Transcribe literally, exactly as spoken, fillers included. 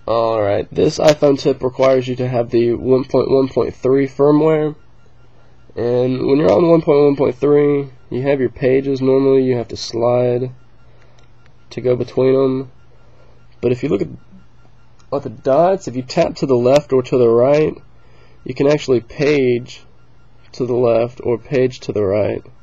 Alright, this iPhone tip requires you to have the one point one point three firmware, and when you're on one point one point three you have your pages. Normally you have to slide to go between them, but if you look at, at the dots, if you tap to the left or to the right, you can actually page to the left or page to the right.